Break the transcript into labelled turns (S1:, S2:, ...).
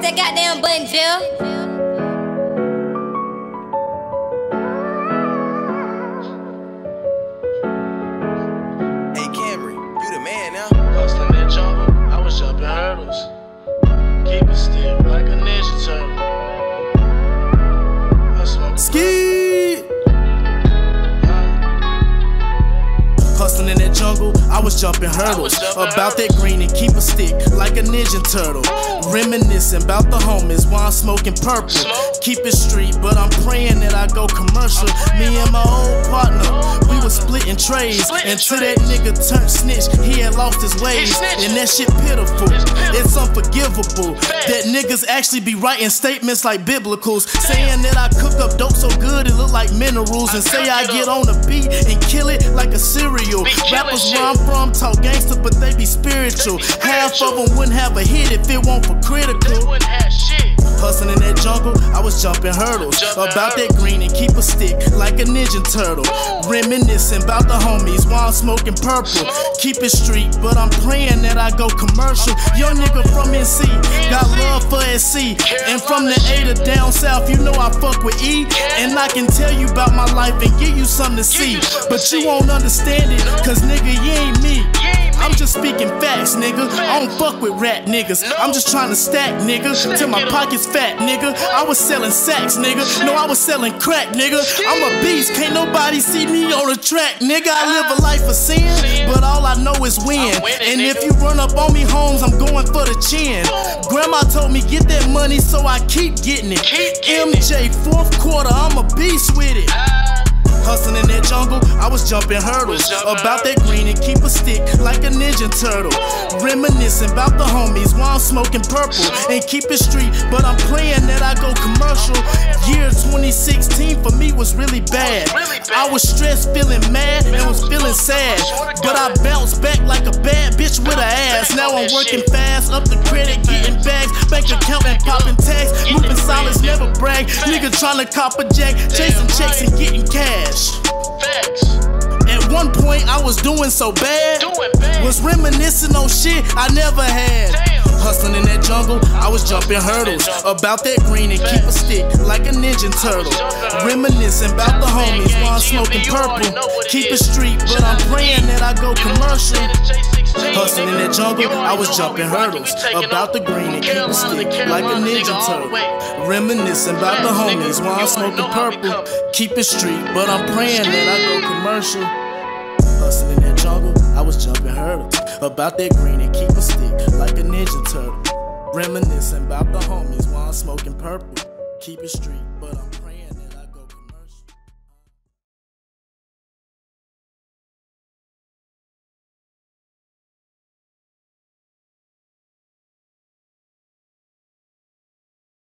S1: that goddamn button, Jill.
S2: Hey Camry, you the man now.
S3: Hustling that jungle, I was jumping hurdles. Keep it still like a ninja turtle. I smoke
S4: Ski. Hustling in that jungle, I was jumping hurdles. About that green and keep a stick like a ninja turtle. Reminiscing about the homies while I'm smoking purple. Keep it street, but I'm praying that I go commercial. Me and my old partner, we was splitting trays. Until that nigga turned snitch, he had lost his ways. And that shit pitiful, it's unforgivable. That niggas actually be writing statements like biblicals, saying that I cook up dope so good it look like minerals. And say I get on the beat and kill it like a cereal. Rappers where I'm from talk gangster, but they be spiritual. Half of them wouldn't have a hit if it weren't for critical. Hustling in that jungle, I was jumping hurdles. About that green and keep a stick like a ninja turtle. Reminiscing about the homies while I'm smoking purple. Keep it street, but I'm praying that I go commercial. Young nigga from NC, got love for SC. And from the A to down south, you know I fuck with E. And I can tell you about my life and give you something to see. But you won't understand it, cause nigga, you ain't me. I'm just speaking facts, nigga. I don't fuck with rat niggas. I'm just trying to stack, nigga, till my pockets fat, nigga. I was selling sacks, nigga. No, I was selling crack, nigga. I'm a beast, can't nobody see me on the track, nigga. I live a life of sin, but all I know is win. And if you run up on me, Holmes, I'm going for the chin. Grandma told me get that money, so I keep getting it. MJ, fourth quarter, I'm a beast with it. Hustling in that jungle, I was jumping hurdles. About that green and keep a stick like a ninja turtle. Reminiscing about the homies while I'm smoking purple. And keep it street, but I'm praying that I go commercial. Year 2016 for me was really bad. I was stressed, feeling mad, and was feeling sad. But I bounced back like a bad bitch with a ass. Now I'm working fast, up the credit, getting bags. Bank account and popping tags. Moving silence, never brag. Nigga trying to cop a jack, chasing checks and getting cash. At one point I was doing so bad, was reminiscing on shit I never had. Hustling in that jungle, I was jumping hurdles. About that green and keep a stick like a ninja turtle. Reminiscing about the homies while I'm smoking purple. Keep it street, but I'm praying that I go commercial. Hustling in that jungle, I was jumping hurdles. About the green and keep a stick like a ninja turtle. Reminiscing about the homies while I'm smoking purple. Keep it street, but I'm praying that I go commercial. Hustling in that jungle, I was jumping hurdles. About that green and keep a stick like a ninja turtle. Reminiscing about the homies while I'm smoking purple. Keep it street, but I'm